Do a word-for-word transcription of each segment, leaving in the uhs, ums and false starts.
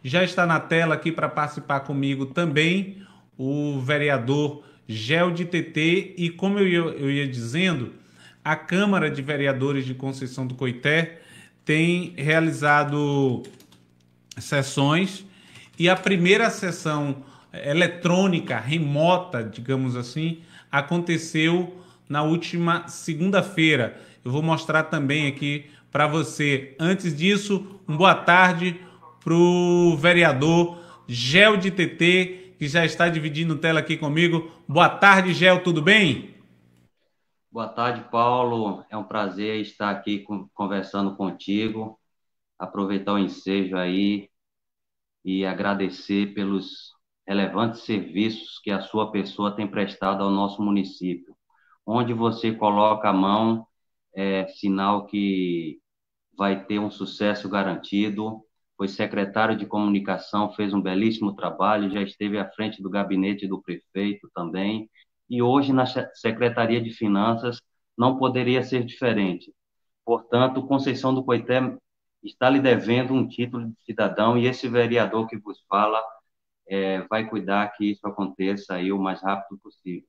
Já está na tela aqui para participar comigo também o vereador Gel de T T e, como eu ia, eu ia dizendo, a Câmara de Vereadores de Conceição do Coité tem realizado sessões e a primeira sessão eletrônica, remota, digamos assim, aconteceu na última segunda-feira. Eu vou mostrar também aqui para você. Antes disso, uma boa tarde para o vereador Gel de T T, que já está dividindo tela aqui comigo. Boa tarde, Gel, tudo bem? Boa tarde, Paulo. É um prazer estar aqui com- conversando contigo, aproveitar o ensejo aí e agradecer pelos relevantes serviços que a sua pessoa tem prestado ao nosso município. Onde você coloca a mão, é sinal que vai ter um sucesso garantido. Foi secretário de comunicação, fez um belíssimo trabalho, já esteve à frente do gabinete do prefeito também, e hoje na Secretaria de Finanças não poderia ser diferente. Portanto, Conceição do Coité está lhe devendo um título de cidadão e esse vereador que vos fala é, vai cuidar que isso aconteça aí o mais rápido possível.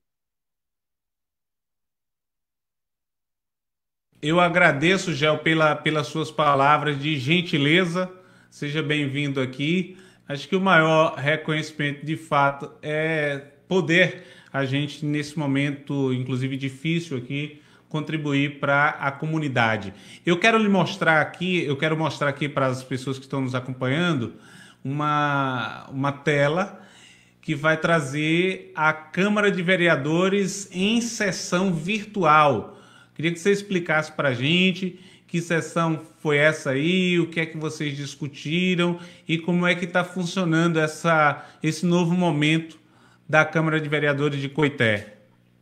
Eu agradeço, Gel, pela, pelas suas palavras de gentileza. Seja bem-vindo aqui. Acho que o maior reconhecimento, de fato, é poder a gente, nesse momento, inclusive difícil aqui, contribuir para a comunidade. Eu quero lhe mostrar aqui, eu quero mostrar aqui para as pessoas que estão nos acompanhando, uma, uma tela que vai trazer a Câmara de Vereadores em sessão virtual. Queria que você explicasse para a gente que sessão foi essa aí, o que é que vocês discutiram e como é que está funcionando essa, esse novo momento da Câmara de Vereadores de Coité.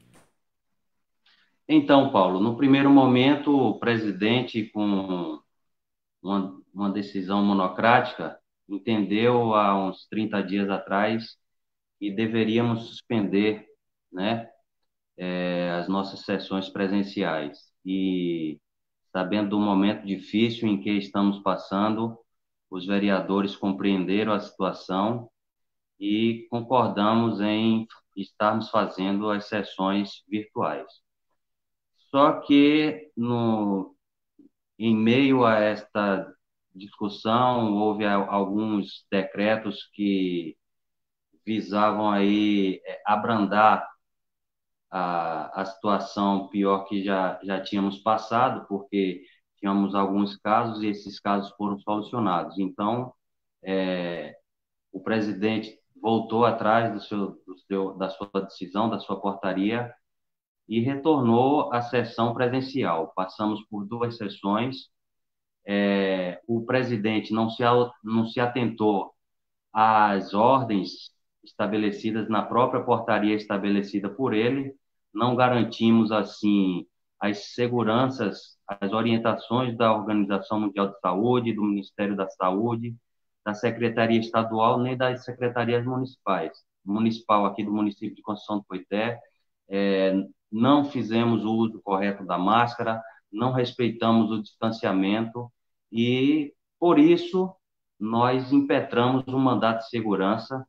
Então, Paulo, no primeiro momento, o presidente, com uma, uma decisão monocrática, entendeu há uns trinta dias atrás que deveríamos suspender, né, eh, as nossas sessões presenciais. E, sabendo do momento difícil em que estamos passando, os vereadores compreenderam a situação e concordamos em estarmos fazendo as sessões virtuais. Só que, no, em meio a esta discussão, houve alguns decretos que visavam aí é, abrandar a, a situação pior que já, já tínhamos passado, porque tínhamos alguns casos e esses casos foram solucionados. Então, é, o presidente voltou atrás do seu, do seu, da sua decisão, da sua portaria, e retornou à sessão presencial. Passamos por duas sessões. É, o presidente não se, não se atentou às ordens estabelecidas na própria portaria estabelecida por ele, não garantimos, assim, as seguranças, as orientações da Organização Mundial de Saúde, do Ministério da Saúde, da Secretaria Estadual, nem das secretarias municipais. Municipal aqui do município de Conceição do Coité, é, não fizemos o uso correto da máscara, não respeitamos o distanciamento e, por isso, nós impetramos um mandato de segurança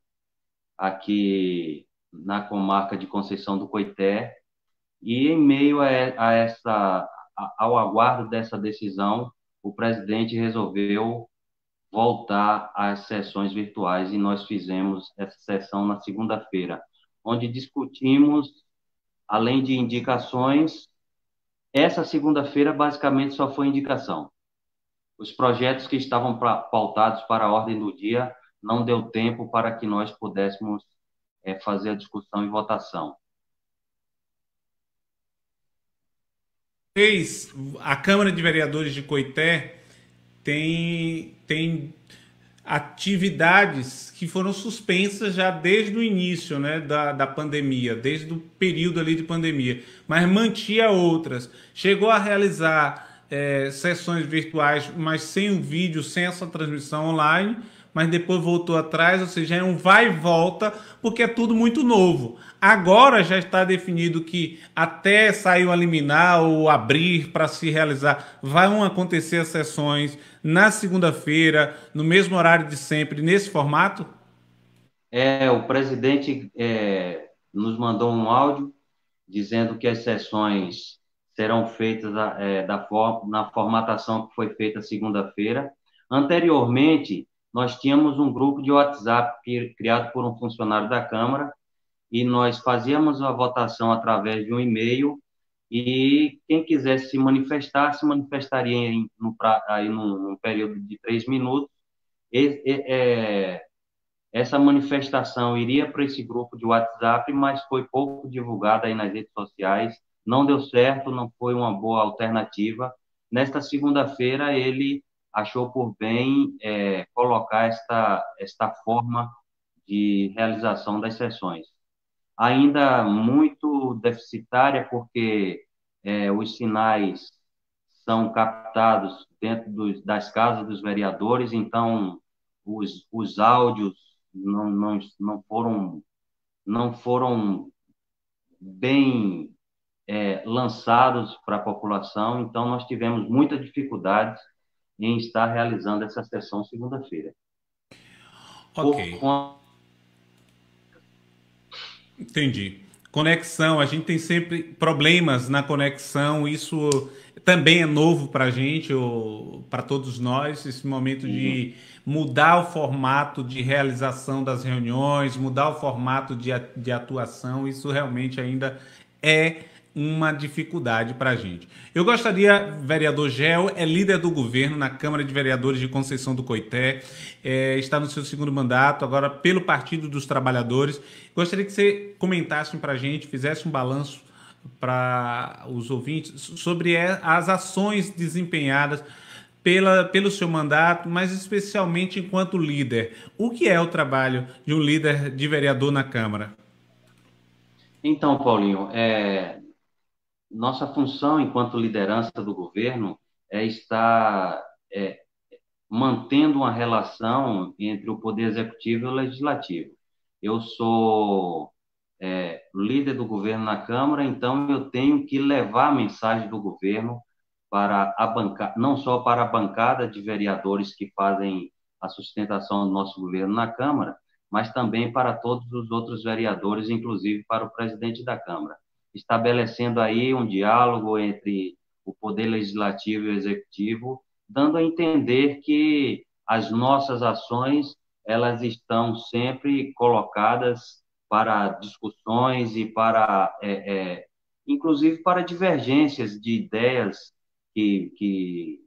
aqui na comarca de Conceição do Coité e em meio a, a essa ao aguardo dessa decisão, o presidente resolveu voltar às sessões virtuais e nós fizemos essa sessão na segunda-feira, onde discutimos, além de indicações, essa segunda-feira basicamente só foi indicação. Os projetos que estavam pra, pautados para a ordem do dia não deu tempo para que nós pudéssemos é, fazer a discussão e votação. Fez, a Câmara de Vereadores de Coité tem, tem atividades que foram suspensas já desde o início, né, da, da pandemia, desde o período ali de pandemia, mas mantinha outras. Chegou a realizar é, sessões virtuais, mas sem o vídeo, sem essa transmissão online, mas depois voltou atrás, ou seja, é um vai e volta, porque é tudo muito novo. Agora já está definido que até sair o liminar ou abrir para se realizar, vão acontecer as sessões na segunda-feira, no mesmo horário de sempre, nesse formato? É, o presidente é, nos mandou um áudio dizendo que as sessões serão feitas é, da for na formatação que foi feita segunda-feira. Anteriormente, nós tínhamos um grupo de WhatsApp criado por um funcionário da Câmara e nós fazíamos a votação através de um e-mail e quem quisesse se manifestar, se manifestaria em, no, aí num, num período de três minutos. E, e, é, essa manifestação iria para esse grupo de WhatsApp, mas foi pouco divulgada aí nas redes sociais, não deu certo, não foi uma boa alternativa. Nesta segunda-feira, ele achou por bem é, colocar esta, esta forma de realização das sessões. Ainda muito deficitária, porque é, os sinais são captados dentro dos, das casas dos vereadores, então os, os áudios não, não, não foram não foram bem é, lançados para a população, então nós tivemos muita dificuldade em estar realizando essa sessão segunda-feira. Ok. Por... Entendi. Conexão, a gente tem sempre problemas na conexão, isso também é novo para a gente, para todos nós, esse momento uhum. de mudar o formato de realização das reuniões, mudar o formato de, de atuação, isso realmente ainda é uma dificuldade para a gente. Eu gostaria, vereador Gel, é líder do governo na Câmara de Vereadores de Conceição do Coité, é, está no seu segundo mandato, agora pelo Partido dos Trabalhadores. Gostaria que você comentasse para a gente, fizesse um balanço para os ouvintes sobre as ações desempenhadas pela, pelo seu mandato, mas especialmente enquanto líder. O que é o trabalho de um líder de vereador na Câmara? Então, Paulinho, é... nossa função enquanto liderança do governo é estar é, mantendo uma relação entre o poder executivo e o legislativo. Eu sou é, líder do governo na Câmara, então eu tenho que levar a mensagem do governo para a bancada, não só para a bancada de vereadores que fazem a sustentação do nosso governo na Câmara, mas também para todos os outros vereadores, inclusive para o presidente da Câmara, estabelecendo aí um diálogo entre o poder legislativo e o executivo, dando a entender que as nossas ações elas estão sempre colocadas para discussões e para, é, é, inclusive para divergências de ideias que, que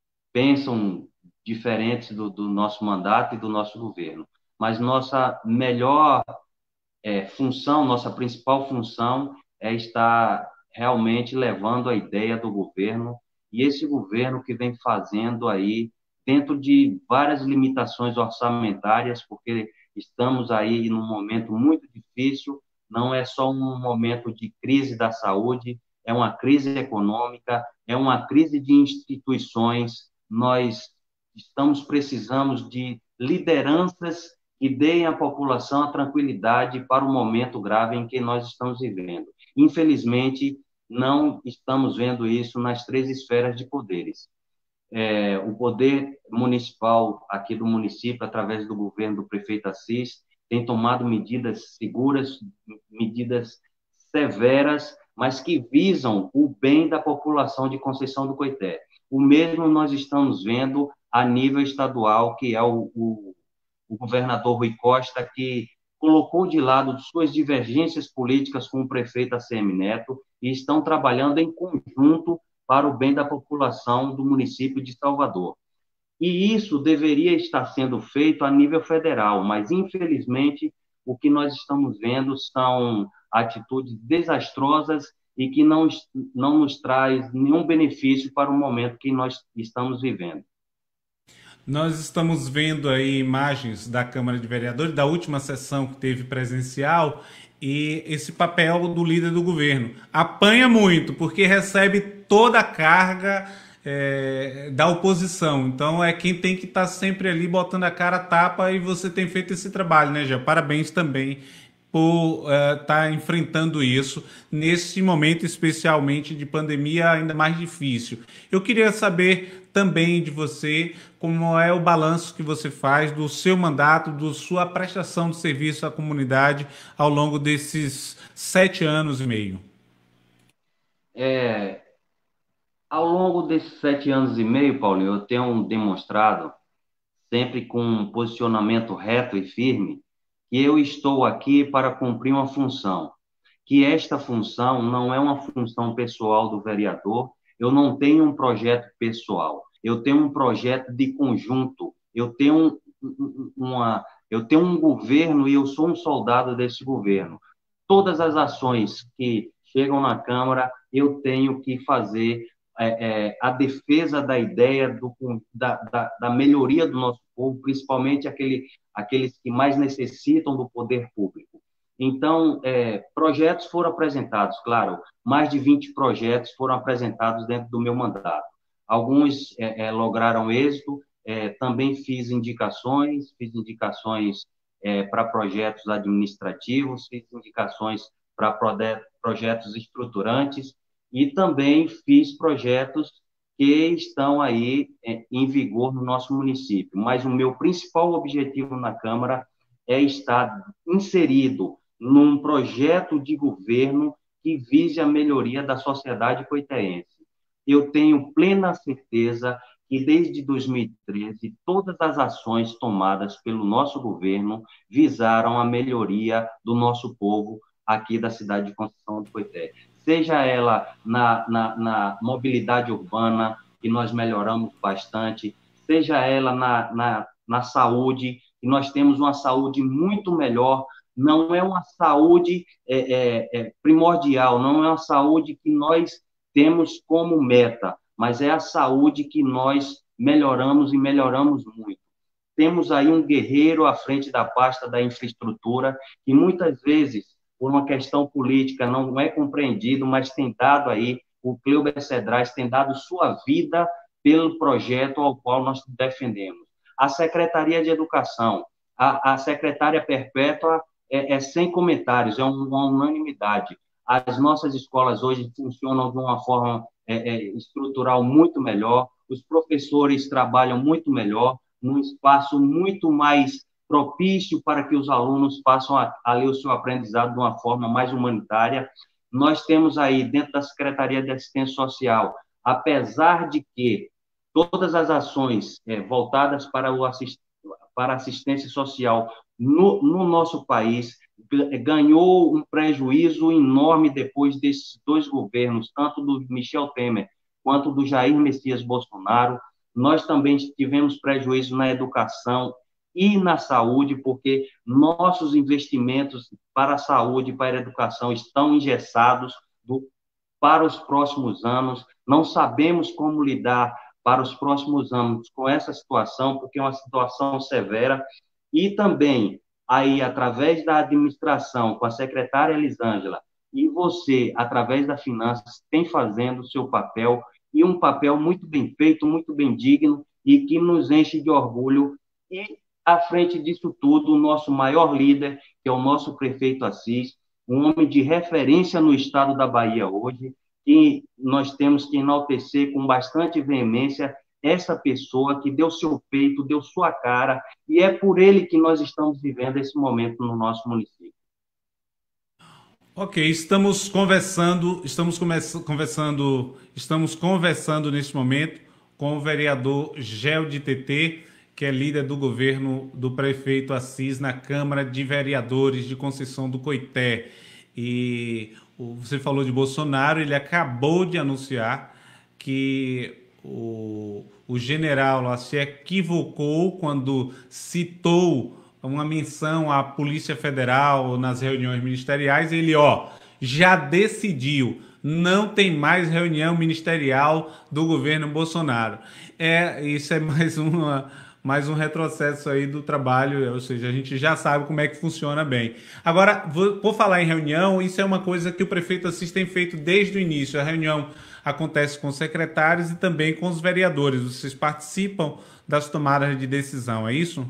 pensam diferentes do, do nosso mandato e do nosso governo. Mas nossa melhor é, função, nossa principal função é estar realmente levando a ideia do governo, e esse governo que vem fazendo aí, dentro de várias limitações orçamentárias, porque estamos aí num momento muito difícil, não é só um momento de crise da saúde, é uma crise econômica, é uma crise de instituições, nós estamos precisando de lideranças que deem à população a tranquilidade para o momento grave em que nós estamos vivendo. Infelizmente, não estamos vendo isso nas três esferas de poderes. É, o poder municipal aqui do município, através do governo do prefeito Assis, tem tomado medidas seguras, medidas severas, mas que visam o bem da população de Conceição do Coité. O mesmo nós estamos vendo a nível estadual, que é o, o, o governador Rui Costa, que colocou de lado suas divergências políticas com o prefeito A C M Neto e estão trabalhando em conjunto para o bem da população do município de Salvador. E isso deveria estar sendo feito a nível federal, mas, infelizmente, o que nós estamos vendo são atitudes desastrosas e que não, não nos traz nenhum benefício para o momento que nós estamos vivendo. Nós estamos vendo aí imagens da Câmara de Vereadores, da última sessão que teve presencial, e esse papel do líder do governo. Apanha muito, porque recebe toda a carga é, da oposição. Então é quem tem que estar sempre ali botando a cara a tapa, e você tem feito esse trabalho, né, Gé? Parabéns também por estar uh, enfrentando isso nesse momento, especialmente de pandemia, ainda mais difícil. Eu queria saber também de você como é o balanço que você faz do seu mandato, da sua prestação de serviço à comunidade ao longo desses sete anos e meio. É, ao longo desses sete anos e meio, Paulinho, eu tenho demonstrado, sempre com um posicionamento reto e firme, que eu estou aqui para cumprir uma função, que esta função não é uma função pessoal do vereador, eu não tenho um projeto pessoal, eu tenho um projeto de conjunto, eu tenho um, uma, eu tenho um governo e eu sou um soldado desse governo. Todas as ações que chegam na Câmara, eu tenho que fazer é, é, a defesa da ideia do, da, da, da melhoria do nosso povo, principalmente aquele, aqueles que mais necessitam do poder público. Então, é, projetos foram apresentados, claro, mais de vinte projetos foram apresentados dentro do meu mandato. Alguns é, é, lograram êxito, é, também fiz indicações, fiz indicações é, para projetos administrativos, fiz indicações para projetos estruturantes e também fiz projetos que estão aí é, em vigor no nosso município. Mas o meu principal objetivo na Câmara é estar inserido num projeto de governo que vise a melhoria da sociedade coiteense. Eu tenho plena certeza que desde dois mil e treze todas as ações tomadas pelo nosso governo visaram a melhoria do nosso povo aqui da cidade de Conceição do Coité. Seja ela na, na, na mobilidade urbana, que nós melhoramos bastante, seja ela na, na, na saúde, que nós temos uma saúde muito melhor. Não é uma saúde é, é, é, primordial, não é uma saúde que nós temos como meta, mas é a saúde que nós melhoramos e melhoramos muito. Temos aí um guerreiro à frente da pasta da infraestrutura, que muitas vezes, por uma questão política, não é compreendido, mas tem dado aí, o Cleuber Cedrais tem dado sua vida pelo projeto ao qual nós defendemos. A Secretaria de Educação, a, a secretária Perpétua, é, é sem comentários, é uma unanimidade. As nossas escolas hoje funcionam de uma forma é, é, estrutural muito melhor, os professores trabalham muito melhor, num espaço muito mais propício para que os alunos façam a, a ler o seu aprendizado de uma forma mais humanitária. Nós temos aí, dentro da Secretaria de Assistência Social, apesar de que todas as ações é, voltadas para, o assist, para a assistência social no, no nosso país ganhou um prejuízo enorme depois desses dois governos, tanto do Michel Temer quanto do Jair Messias Bolsonaro. Nós também tivemos prejuízo na educação e na saúde, porque nossos investimentos para a saúde e para a educação estão engessados do, para os próximos anos. Não sabemos como lidar para os próximos anos com essa situação, porque é uma situação severa. E também, aí, através da administração, com a secretária Elisângela, e você, através da Finanças, tem fazendo o seu papel, e um papel muito bem feito, muito bem digno, e que nos enche de orgulho. E, à frente disso tudo, o nosso maior líder, que é o nosso prefeito Assis, um homem de referência no estado da Bahia hoje, e nós temos que enaltecer com bastante veemência essa pessoa que deu seu peito, deu sua cara, e é por ele que nós estamos vivendo esse momento no nosso município. Ok, estamos conversando, estamos conversando, estamos conversando nesse momento com o vereador Gel de T T, que é líder do governo do prefeito Assis na Câmara de Vereadores de Conceição do Coité. E você falou de Bolsonaro, ele acabou de anunciar que o, o general lá se equivocou quando citou uma menção à Polícia Federal nas reuniões ministeriais. Ele, ó, já decidiu, não tem mais reunião ministerial do governo Bolsonaro. É, isso é mais uma, mas um retrocesso aí do trabalho, ou seja, a gente já sabe como é que funciona bem. Agora, vou, por falar em reunião, isso é uma coisa que o prefeito Assis tem feito desde o início. A reunião acontece com os secretários e também com os vereadores. Vocês participam das tomadas de decisão, é isso?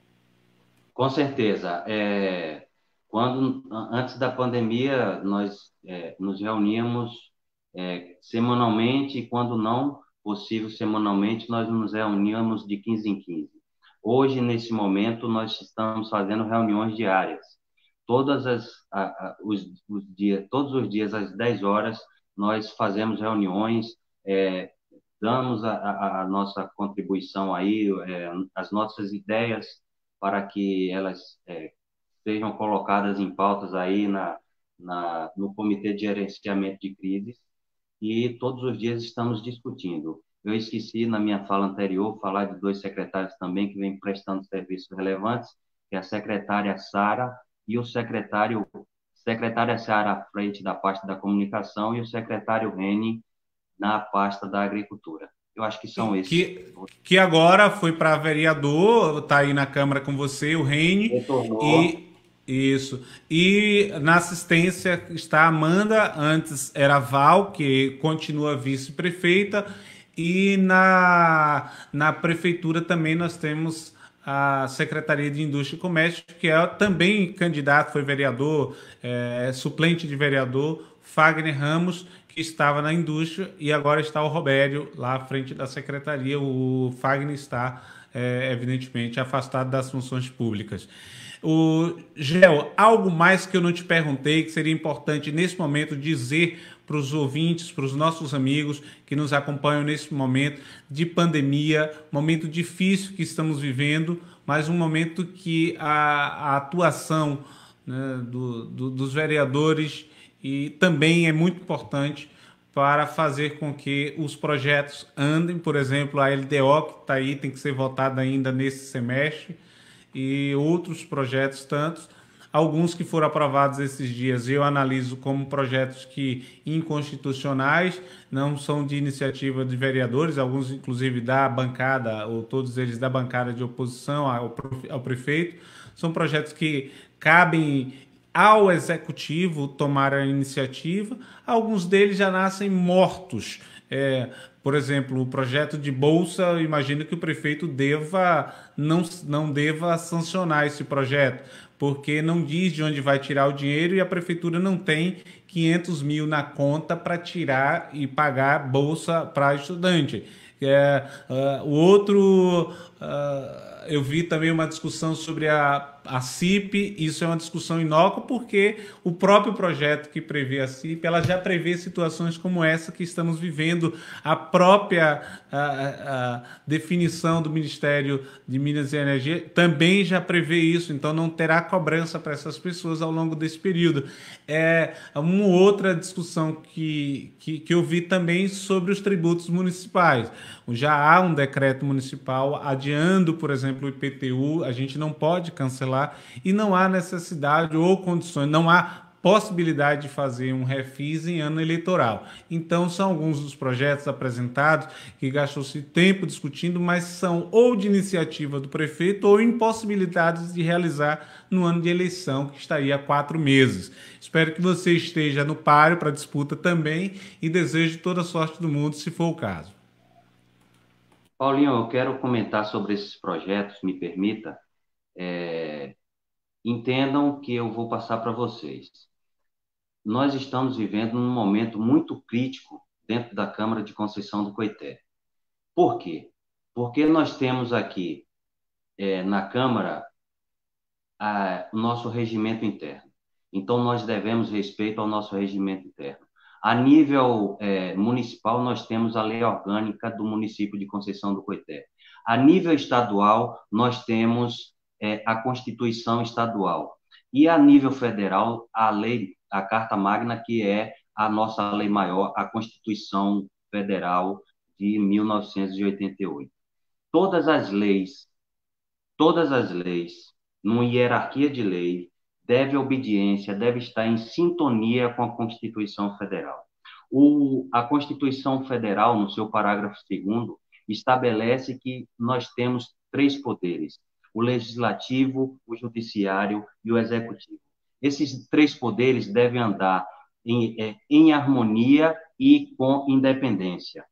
Com certeza. É, quando, antes da pandemia, nós é, nos reuníamos é, semanalmente e, quando não possível semanalmente, nós nos reuníamos de quinze em quinze. Hoje, nesse momento, nós estamos fazendo reuniões diárias. Todas as, a, a, os, os dias, todos os dias, às dez horas, nós fazemos reuniões, é, damos a, a, a nossa contribuição aí, é, as nossas ideias para que elas é, sejam colocadas em pautas aí na, na, no Comitê de Gerenciamento de Crises, e todos os dias estamos discutindo. Eu esqueci, na minha fala anterior, falar de dois secretários também que vêm prestando serviços relevantes, que é a secretária Sara e o secretário secretária Sara à frente da pasta da comunicação e o secretário Reni na pasta da agricultura. Eu acho que são esses. Que, que agora foi para vereador, está aí na Câmara com você, o Reine, Retornou. e isso. E na assistência está a Amanda, antes era a Val, que continua vice-prefeita, e na, na prefeitura também nós temos a Secretaria de Indústria e Comércio, que é também candidato, foi vereador, é, suplente de vereador, Fagner Ramos, que estava na indústria, e agora está o Robério lá à frente da secretaria. O Fagner está, é, evidentemente, afastado das funções públicas. O Gel, algo mais que eu não te perguntei, que seria importante nesse momento dizer para os ouvintes, para os nossos amigos que nos acompanham nesse momento de pandemia, momento difícil que estamos vivendo, mas um momento que a, a atuação, né, do, do, dos vereadores e também é muito importante para fazer com que os projetos andem. Por exemplo, a L D O que está aí, tem que ser votada ainda nesse semestre, e outros projetos tantos. Alguns que foram aprovados esses dias eu analiso como projetos que inconstitucionais, não são de iniciativa de vereadores, alguns inclusive da bancada, ou todos eles da bancada de oposição ao, ao prefeito. São projetos que cabem ao executivo tomar a iniciativa. Alguns deles já nascem mortos. É, por exemplo, o projeto de bolsa, eu imagino que o prefeito deva não, não deva sancionar esse projeto, porque não diz de onde vai tirar o dinheiro e a prefeitura não tem quinhentos mil na conta para tirar e pagar bolsa para estudante. É, uh, o outro, uh, eu vi também uma discussão sobre a, a C I P. Isso é uma discussão inócua, porque o próprio projeto que prevê a C I P, ela já prevê situações como essa que estamos vivendo. A própria a, a definição do Ministério de Minas e Energia também já prevê isso, então não terá cobrança para essas pessoas ao longo desse período. É uma outra discussão que, que, que eu vi também sobre os tributos municipais. Já há um decreto municipal adiando, por exemplo, o I P T U, a gente não pode cancelar e não há necessidade ou condições, não há possibilidade de fazer um refis em ano eleitoral. Então, são alguns dos projetos apresentados que gastou-se tempo discutindo, mas são ou de iniciativa do prefeito ou impossibilidades de realizar no ano de eleição, que está aí há quatro meses. Espero que você esteja no páreo para a disputa também e desejo toda a sorte do mundo, se for o caso. Paulinho, eu quero comentar sobre esses projetos, me permita. É, entendam que eu vou passar para vocês. Nós estamos vivendo um momento muito crítico dentro da Câmara de Conceição do Coité. Por quê? Porque nós temos aqui, é, na Câmara, a, o nosso regimento interno. Então, nós devemos respeito ao nosso regimento interno. A nível é, municipal, nós temos a lei orgânica do município de Conceição do Coité. A nível estadual, nós temos é, a Constituição Estadual. E a nível federal, a lei, a Carta Magna, que é a nossa lei maior, a Constituição Federal de mil novecentos e oitenta e oito. Todas as leis, todas as leis, numa hierarquia de lei, deve obediência, deve estar em sintonia com a Constituição Federal. O, a Constituição Federal, no seu parágrafo segundo, estabelece que nós temos três poderes: o legislativo, o judiciário e o executivo. Esses três poderes devem andar em, é, em harmonia e com independência.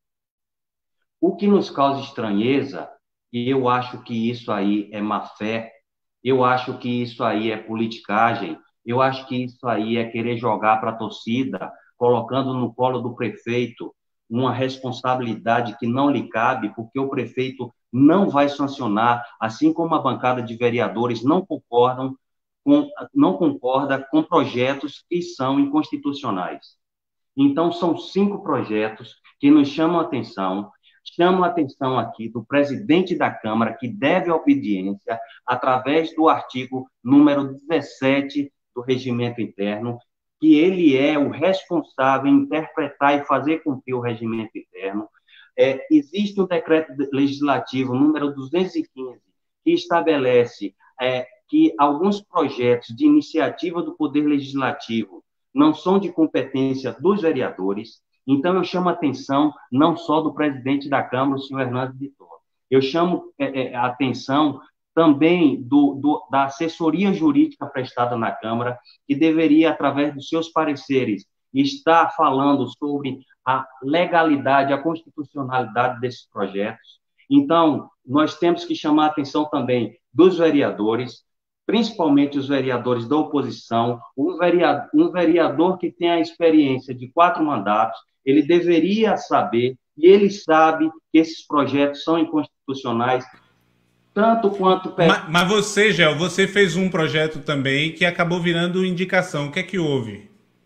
O que nos causa estranheza, e eu acho que isso aí é má-fé, eu acho que isso aí é politicagem, eu acho que isso aí é querer jogar para a torcida, colocando no colo do prefeito uma responsabilidade que não lhe cabe, porque o prefeito não vai sancionar, assim como a bancada de vereadores não concordam com, não concorda com projetos que são inconstitucionais. Então, são cinco projetos que nos chamam a atenção, chamam a atenção aqui do presidente da Câmara, que deve obediência através do artigo número dezessete do Regimento Interno, que ele é o responsável em interpretar e fazer cumprir o Regimento Interno. É, existe o decreto legislativo número duzentos e quinze, que estabelece é, que alguns projetos de iniciativa do Poder Legislativo não são de competência dos vereadores. Então, eu chamo a atenção não só do presidente da Câmara, o senhor Hernando Vitor, eu chamo é, a atenção também do, do, da assessoria jurídica prestada na Câmara, que deveria, através dos seus pareceres, estar falando sobre a legalidade, a constitucionalidade desses projetos. Então, nós temos que chamar a atenção também dos vereadores, principalmente os vereadores da oposição. Um vereador, um vereador que tem a experiência de quatro mandatos, ele deveria saber, e ele sabe, que esses projetos são inconstitucionais, tanto quanto... Mas, mas você, Gel, você fez um projeto também que acabou virando indicação. O que é que houve?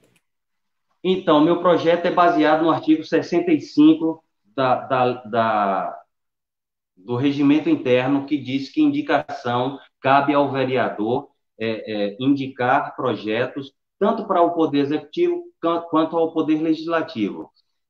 Então, meu projeto é baseado no artigo sessenta e cinco da, da, da, do Regimento Interno, que diz que indicação cabe ao vereador é, é, indicar projetos tanto para o Poder Executivo quanto ao Poder Legislativo.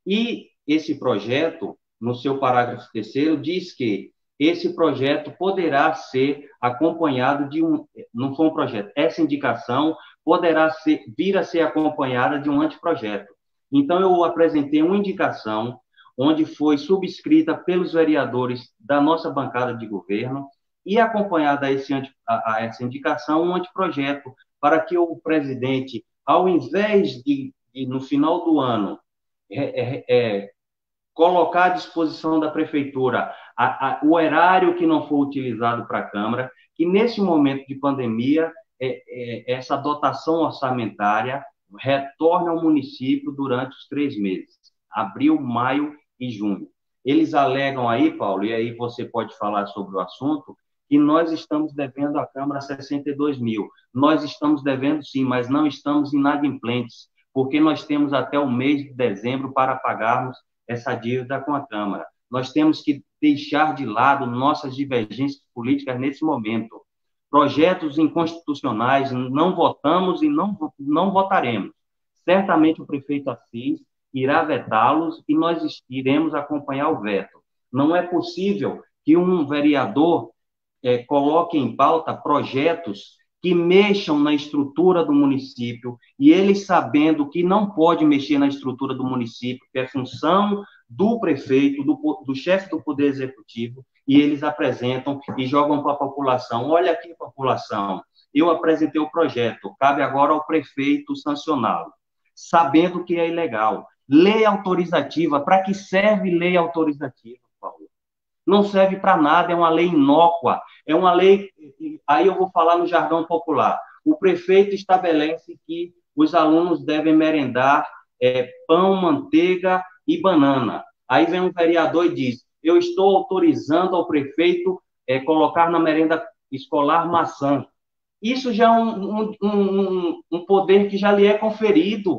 E esse projeto, no seu parágrafo terceiro, diz que esse projeto poderá ser acompanhado de um... Não foi um projeto, essa indicação poderá ser, vir a ser acompanhada de um anteprojeto. Então, eu apresentei uma indicação onde foi subscrita pelos vereadores da nossa bancada de governo e acompanhada a, esse, a, a essa indicação um anteprojeto para que o presidente, ao invés de, de no final do ano, é, é, é, colocar à disposição da prefeitura a, a, o erário que não foi utilizado para a Câmara, que nesse momento de pandemia, é, é, essa dotação orçamentária retorne ao município durante os três meses, abril, maio e junho. Eles alegam aí, Paulo, e aí você pode falar sobre o assunto, que nós estamos devendo à Câmara sessenta e dois mil. Nós estamos devendo sim, mas não estamos inadimplentes, porque nós temos até o mês de dezembro para pagarmos essa dívida com a Câmara. Nós temos que deixar de lado nossas divergências políticas nesse momento. Projetos inconstitucionais não votamos e não, não votaremos. Certamente o prefeito Assis irá vetá-los e nós iremos acompanhar o veto. Não é possível que um vereador é, coloque em pauta projetos que mexam na estrutura do município, e ele sabendo que não pode mexer na estrutura do município, que é função do prefeito, do, do chefe do Poder Executivo, e eles apresentam e jogam para a população. Olha aqui, população, eu apresentei o projeto, cabe agora ao prefeito sancioná-lo, sabendo que é ilegal. Lei autorizativa, para que serve lei autorizativa, Paulo? Não serve para nada, é uma lei inócua, é uma lei, aí eu vou falar no jargão popular, o prefeito estabelece que os alunos devem merendar é, pão, manteiga e banana. Aí vem um vereador e diz, eu estou autorizando ao prefeito é, colocar na merenda escolar maçã. Isso já é um, um, um, um poder que já lhe é conferido.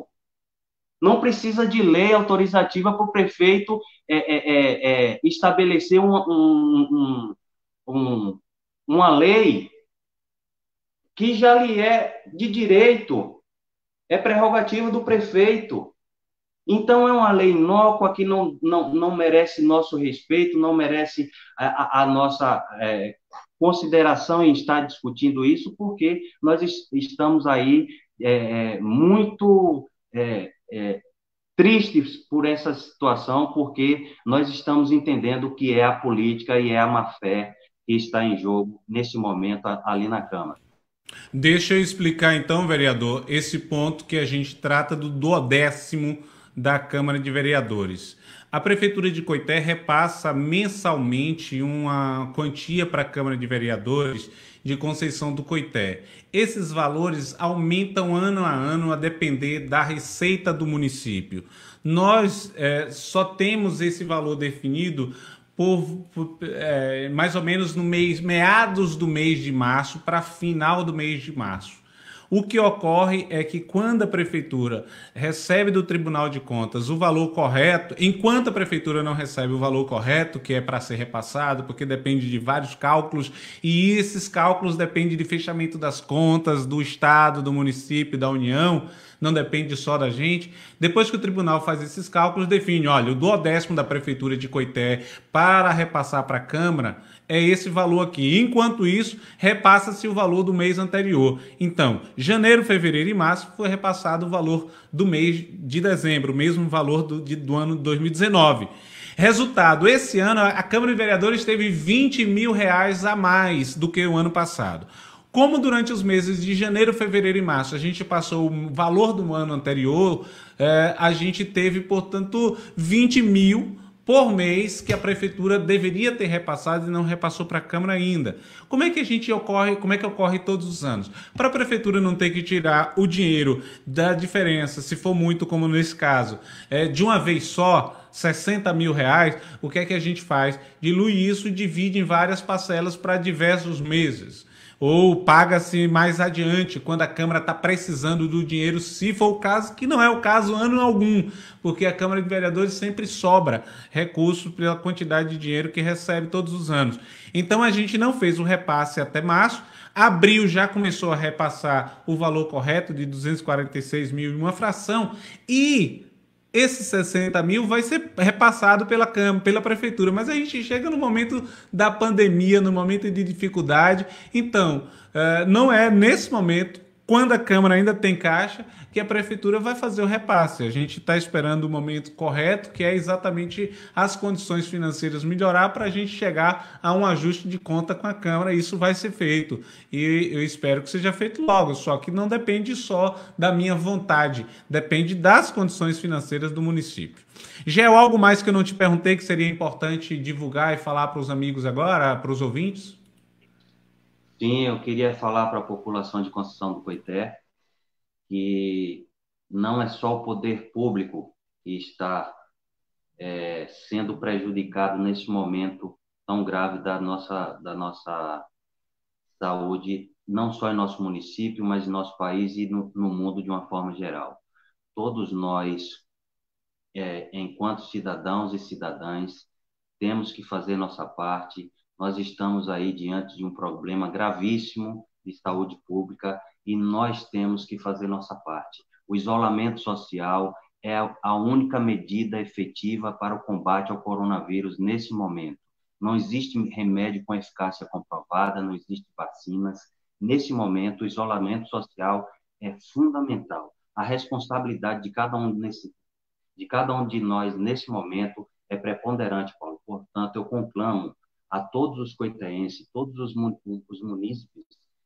Não precisa de lei autorizativa para o prefeito é, é, é, estabelecer um, um, um, uma lei que já lhe é de direito, é prerrogativa do prefeito. Então, é uma lei inócua que não, não, não merece nosso respeito, não merece a, a, a nossa é, consideração em estar discutindo isso, porque nós estamos aí é, muito... É, É, tristes por essa situação, porque nós estamos entendendo o que é a política e é a má-fé, que está em jogo nesse momento ali na Câmara. Deixa eu explicar então, vereador, esse ponto que a gente trata do duodécimo da Câmara de Vereadores. A Prefeitura de Coité repassa mensalmente uma quantia para a Câmara de Vereadores de Conceição do Coité. Esses valores aumentam ano a ano a depender da receita do município. Nós é, só temos esse valor definido por, por é, mais ou menos no mês, meados do mês de março para final do mês de março. O que ocorre é que quando a prefeitura recebe do Tribunal de Contas o valor correto, enquanto a prefeitura não recebe o valor correto, que é para ser repassado, porque depende de vários cálculos, e esses cálculos dependem de fechamento das contas do Estado, do município, da União, não depende só da gente. Depois que o tribunal faz esses cálculos, define, olha, o duodécimo da prefeitura de Coité para repassar para a Câmara é esse valor aqui. Enquanto isso, repassa-se o valor do mês anterior. Então, janeiro, fevereiro e março foi repassado o valor do mês de dezembro, o mesmo valor do, de, do ano de dois mil e dezenove. Resultado, esse ano a Câmara de Vereadores teve vinte mil reais a mais do que o ano passado. Como durante os meses de janeiro, fevereiro e março a gente passou o valor do ano anterior, eh, a gente teve, portanto, vinte mil por mês que a prefeitura deveria ter repassado e não repassou para a Câmara ainda. Como é que a gente ocorre, como é que ocorre todos os anos? Para a prefeitura não ter que tirar o dinheiro da diferença, se for muito como nesse caso, é, de uma vez só, sessenta mil reais, o que é que a gente faz? Dilui isso e divide em várias parcelas para diversos meses. Ou paga-se mais adiante, quando a Câmara está precisando do dinheiro, se for o caso, que não é o caso ano algum, porque a Câmara de Vereadores sempre sobra recurso pela quantidade de dinheiro que recebe todos os anos. Então a gente não fez o repasse até março, abril já começou a repassar o valor correto de duzentos e quarenta e seis mil e uma fração, e esses sessenta mil vai ser repassado pela Câmara, pela Prefeitura, mas a gente chega no momento da pandemia, no momento de dificuldade, então não é nesse momento, quando a Câmara ainda tem caixa, que a Prefeitura vai fazer o repasse. A gente está esperando o momento correto, que é exatamente as condições financeiras melhorar para a gente chegar a um ajuste de conta com a Câmara. Isso vai ser feito e eu espero que seja feito logo, só que não depende só da minha vontade, depende das condições financeiras do município. Já é algo mais que eu não te perguntei que seria importante divulgar e falar para os amigos agora, para os ouvintes? Sim, eu queria falar para a população de Conceição do Coité que não é só o poder público que está é, sendo prejudicado nesse momento tão grave da nossa, da nossa saúde, não só em nosso município, mas em nosso país e no, no mundo de uma forma geral. Todos nós, é, enquanto cidadãos e cidadãs, temos que fazer nossa parte. Nós estamos aí diante de um problema gravíssimo de saúde pública e nós temos que fazer nossa parte. O isolamento social é a única medida efetiva para o combate ao coronavírus nesse momento. Não existe remédio com eficácia comprovada, não existe vacinas. Nesse momento, o isolamento social é fundamental. A responsabilidade de cada um nesse, de cada um de nós nesse momento é preponderante, Paulo. Portanto, eu conclamo a todos os coitaenses, todos os, os munícipes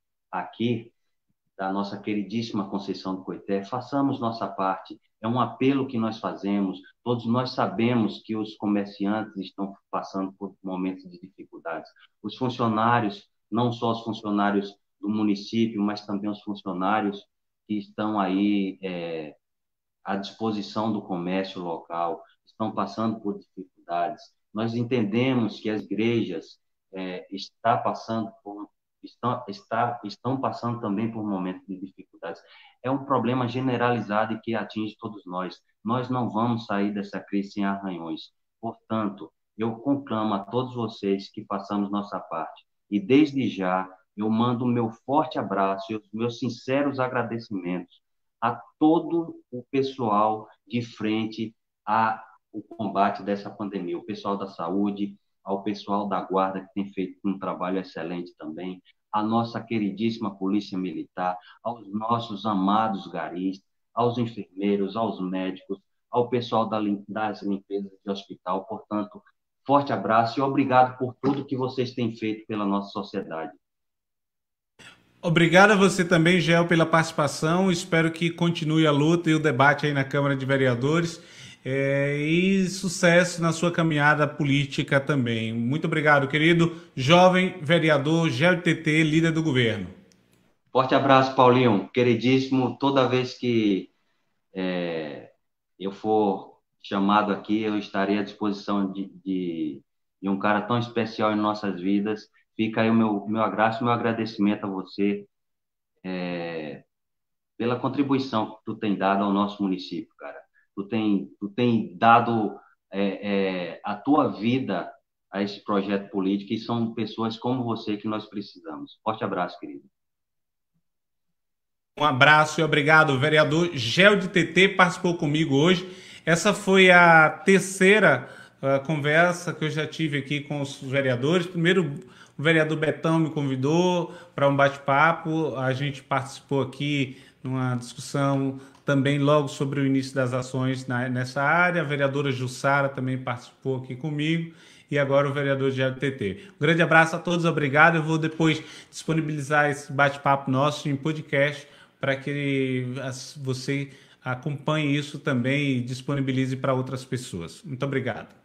aqui da nossa queridíssima Conceição do Coité, façamos nossa parte. É um apelo que nós fazemos. Todos nós sabemos que os comerciantes estão passando por momentos de dificuldades. Os funcionários, não só os funcionários do município, mas também os funcionários que estão aí é, à disposição do comércio local, estão passando por dificuldades. Nós entendemos que as igrejas é, está passando por, estão, está, estão passando também por momentos de dificuldades. É um problema generalizado e que atinge todos nós. Nós não vamos sair dessa crise sem arranhões. Portanto, eu conclamo a todos vocês que façamos nossa parte. E desde já, eu mando o meu forte abraço e os meus sinceros agradecimentos a todo o pessoal de frente ao combate dessa pandemia, o pessoal da saúde, ao pessoal da guarda, que tem feito um trabalho excelente também, a nossa queridíssima Polícia Militar, aos nossos amados garis, aos enfermeiros, aos médicos, ao pessoal das limpezas de hospital. Portanto, forte abraço e obrigado por tudo que vocês têm feito pela nossa sociedade. Obrigado a você também, Gel, pela participação. Espero que continue a luta e o debate aí na Câmara de Vereadores. É, e sucesso na sua caminhada política também. Muito obrigado, querido jovem vereador Gel T T, líder do governo. Forte abraço, Paulinho. Queridíssimo, toda vez que é, eu for chamado aqui, eu estarei à disposição de, de, de um cara tão especial em nossas vidas. Fica aí o meu, meu abraço, meu agradecimento a você é, pela contribuição que tu tem dado ao nosso município, cara. Tu tem, tu tem dado é, é, a tua vida a esse projeto político e são pessoas como você que nós precisamos. Forte abraço, querido. Um abraço e obrigado. O vereador Gel de T T participou comigo hoje. Essa foi a terceira uh, conversa que eu já tive aqui com os vereadores. Primeiro, o vereador Betão me convidou para um bate-papo. A gente participou aqui numa discussão também logo sobre o início das ações na, nessa área. A vereadora Jussara também participou aqui comigo. E agora o vereador Gel de T T. Um grande abraço a todos, obrigado. Eu vou depois disponibilizar esse bate-papo nosso em podcast para que você acompanhe isso também e disponibilize para outras pessoas. Muito obrigado.